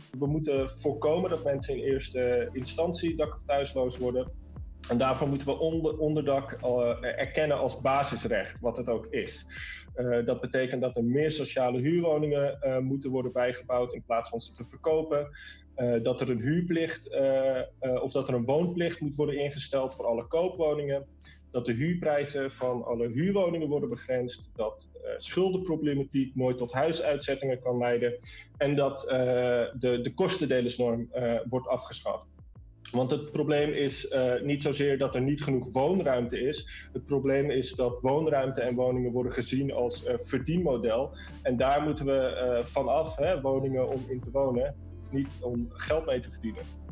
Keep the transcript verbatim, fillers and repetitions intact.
We moeten voorkomen dat mensen in eerste instantie dak- of thuisloos worden. En daarvoor moeten we onder, onderdak uh, erkennen als basisrecht, wat het ook is. Uh, dat betekent dat er meer sociale huurwoningen uh, moeten worden bijgebouwd in plaats van ze te verkopen. Uh, dat er een huurplicht uh, uh, of dat er een woonplicht moet worden ingesteld voor alle koopwoningen. Dat de huurprijzen van alle huurwoningen worden begrensd. Dat uh, schuldenproblematiek nooit tot huisuitzettingen kan leiden. En dat uh, de, de kostendelersnorm uh, wordt afgeschaft. Want het probleem is uh, niet zozeer dat er niet genoeg woonruimte is. Het probleem is dat woonruimte en woningen worden gezien als uh, verdienmodel. En daar moeten we uh, vanaf, hè, woningen om in te wonen, niet om geld mee te verdienen.